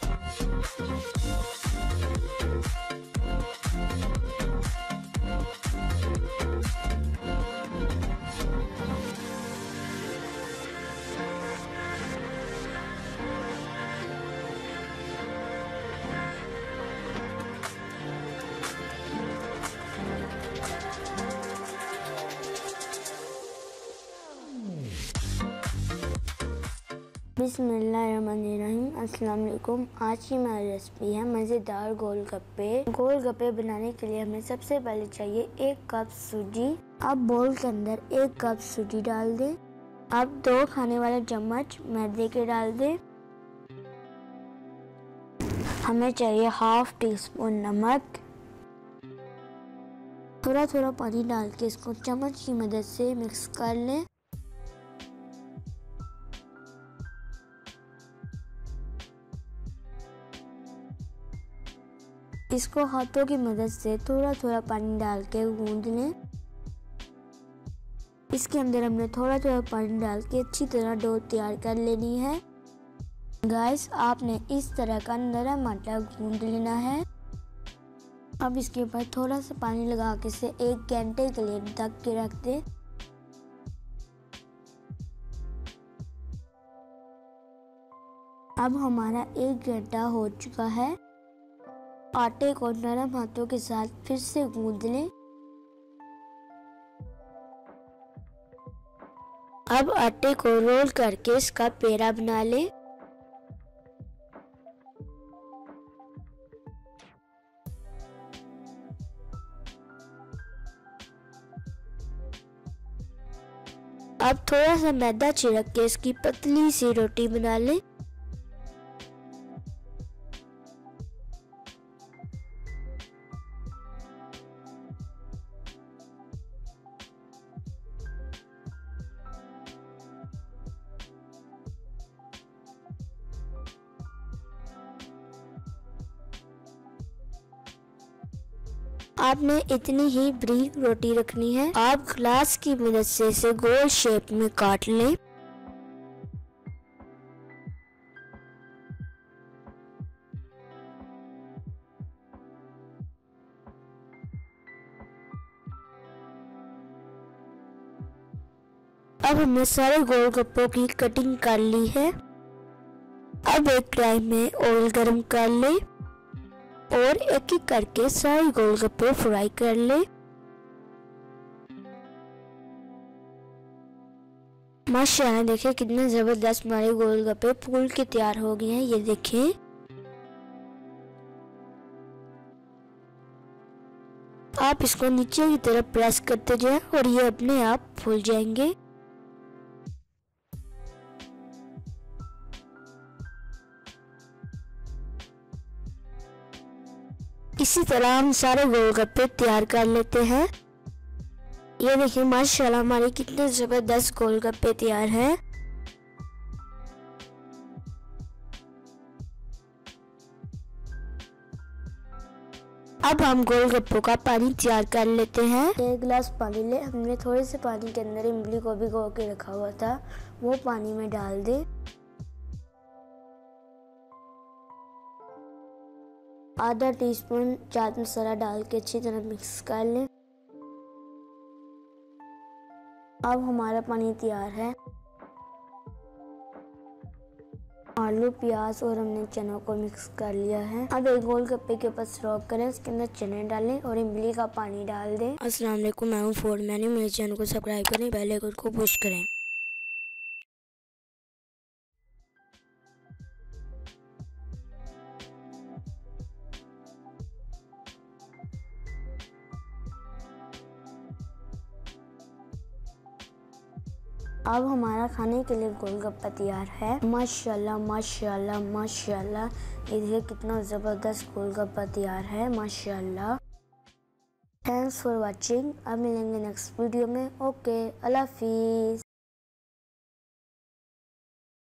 बिस्मिल्लाहिर्रहमानिर्रहीम। अस्सलाम वालेकुम। आज की हमारी रेसिपी है मज़ेदार गोलगप्पे। गोलगप्पे बनाने के लिए हमें सबसे पहले चाहिए 1 कप सूजी। अब बोल के अंदर 1 कप सूजी डाल दें। अब 2 खाने वाले चम्मच मैदे के डाल दें। हमें चाहिए ½ टीस्पून नमक। थोड़ा थोड़ा पानी डाल के इसको चम्मच की मदद से मिक्स कर लें। इसको हाथों की मदद से थोड़ा थोड़ा पानी डाल के गूंद लें। इसके अंदर हमने थोड़ा थोड़ा पानी डाल के अच्छी तरह डो तैयार कर लेनी है। गाइस, आपने इस तरह का नरम आटा गूंद लेना है। अब इसके ऊपर थोड़ा सा पानी लगा के इसे 1 घंटे के लिए ढक के रख दें। अब हमारा 1 घंटा हो चुका है। आटे को नरम हाथों के साथ फिर से गूंद लें। अब आटे को रोल करके इसका पेड़ा बना लें। अब थोड़ा सा मैदा छिड़क के इसकी पतली सी रोटी बना लें। आपने इतनी ही बारीक रोटी रखनी है। आप ग्लास की मदद से इसे गोल शेप में काट लें। अब हमने सारे गोलगप्पों की कटिंग कर ली है। अब एक कढ़ाई में ऑयल गरम कर लें और एक एक करके सारे गोलगप्पे फ्राई कर ले। माशाल्लाह, देखिए कितने जबरदस्त हमारे गोलगप्पे फूल के तैयार हो गए हैं। ये देखिए। आप इसको नीचे की तरफ प्रेस करते जाएं और ये अपने आप फूल जाएंगे। इसी तरह हम सारे गोलगप्पे तैयार कर लेते हैं। ये देखिए माशाल्लाह, हमारे कितने जबरदस्त गोलगप्पे तैयार हैं। अब हम गोलगप्पों का पानी तैयार कर लेते हैं। 1 गिलास पानी ले। हमने थोड़े से पानी के अंदर इमली को भिगो के रखा हुआ था, वो पानी में डाल दें। ½ टीस्पून चाट मसाला डाल के अच्छी तरह मिक्स कर लें। अब हमारा पानी तैयार है। आलू, प्याज और हमने चनों को मिक्स कर लिया है। अब एक गोलगप्पे के ऊपर सर्व करें। इसके अंदर चने डालें और इमली का पानी डाल दें। अस्सलाम वालेकुम, मैं हूं फूड मैन्यू। मेरे चैनल को सब्सक्राइब करें, बेल आइकन को पुश करें। अब हमारा खाने के लिए गोलगप्पा तैयार है। माशाल्लाह माशाल्लाह माशाल्लाह, ये देखिए कितना ज़बरदस्त गोलगप्पा तैयार है। माशाल्लाह। Thanks for watching. अब मिलेंगे नेक्स्ट वीडियो में। ओके, अल्लाह हाफिज़।